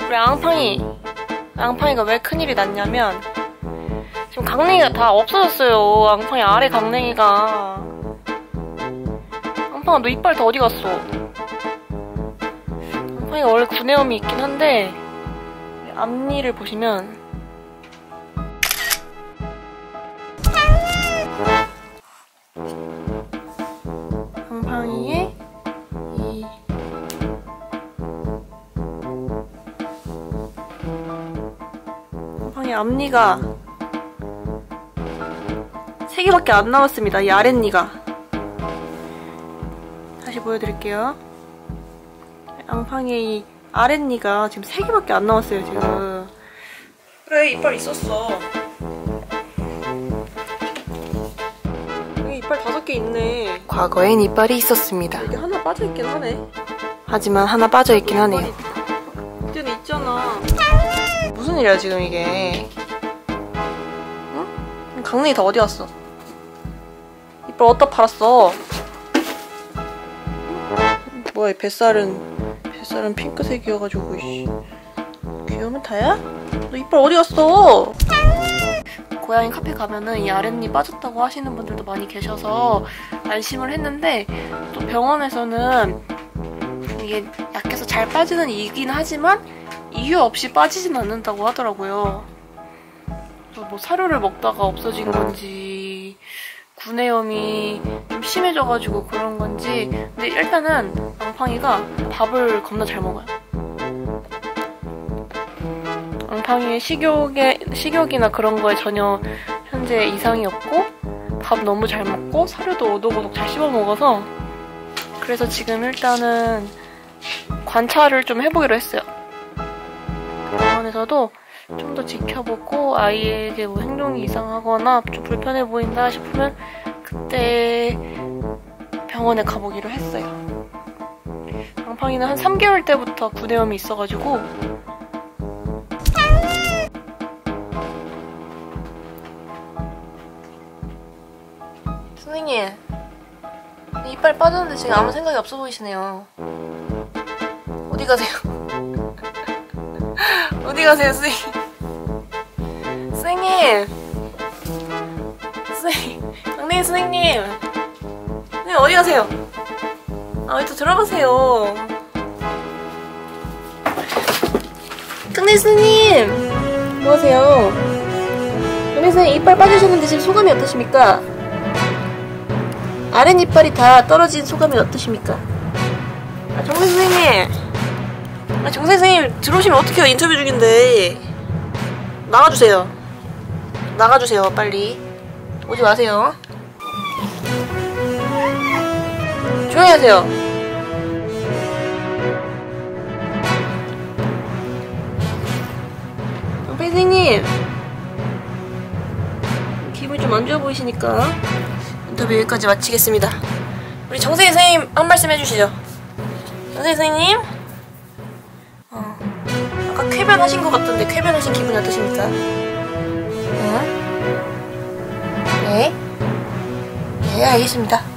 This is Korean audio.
우리 앙팡이가 왜 큰일이 났냐면 지금 강냉이가 다 없어졌어요. 앙팡이 아래 강냉이가. 앙팡아, 너 이빨 다 어디 갔어? 앙팡이가 원래 구내염이 있긴 한데 앞니를 보시면 앙팡이의 이 앙팡이 앞니가 3개밖에 안 남았습니다. 이 아랫니가. 다시 보여드릴게요. 앙팡이의 이 아랫니가 지금 3개밖에 안 남았어요. 지금. 그래, 이빨 있었어. 여기 이빨 5개 있네. 과거엔 이빨이 있었습니다. 여기 하나 빠져있긴 하네. 하지만 하나 빠져있긴 하네요. 그때는 있잖아. 무슨 일이야 지금 이게. 응? 강냉이 다 어디 갔어? 이빨 어디다 팔았어? 뭐야, 이 뱃살은 핑크색이어가지고. 이씨. 귀여우면 다야? 너 이빨 어디 갔어? 고양이 카페 가면은 이 아랫니 빠졌다고 하시는 분들도 많이 계셔서 안심을 했는데, 또 병원에서는 이게 약해서 잘 빠지는 이긴 하지만 이유 없이 빠지진 않는다고 하더라고요. 뭐 사료를 먹다가 없어진 건지 구내염이 좀 심해져가지고 그런 건지. 근데 일단은 앙팡이가 밥을 겁나 잘 먹어요. 앙팡이의 식욕이나 그런 거에 전혀 현재 이상이 없고, 밥 너무 잘 먹고, 사료도 오독오독 잘 씹어 먹어서. 그래서 지금 일단은 관찰을 좀 해보기로 했어요. 병원에서도 좀 더 지켜보고 아이에게 뭐 행동이 이상하거나 좀 불편해 보인다 싶으면 그때 병원에 가보기로 했어요. 앙팡이는 한 3개월 때부터 구내염이 있어가지고. 선생님, 이빨 빠졌는데 지금 아무 생각이 없어 보이시네요. 어디 가세요? 어디 가세요, 선생님? 선생님! 강냉이 선생님! 선생님, 어디 가세요? 아, 왜 또 들어가세요? 강냉이 선생님! 뭐 하세요? 강냉이 선생님, 이빨 빠지셨는데 지금 소감이 어떠십니까? 아랫이빨이 다 떨어진 소감이 어떠십니까? 아, 정세 선생님! 아, 정세 선생님 들어오시면 어떡해요? 인터뷰 중인데. 나가주세요. 나가주세요, 빨리. 오지 마세요. 조용히 하세요. 정세 선생님! 기분이 좀 안 좋아 보이시니까 인터뷰 여기까지 마치겠습니다. 우리 정세 선생님 한 말씀 해주시죠. 정세 선생님? 아까 쾌변하신 것 같던데 쾌변하신 기분이 어떠십니까? 네? 네, 알겠습니다.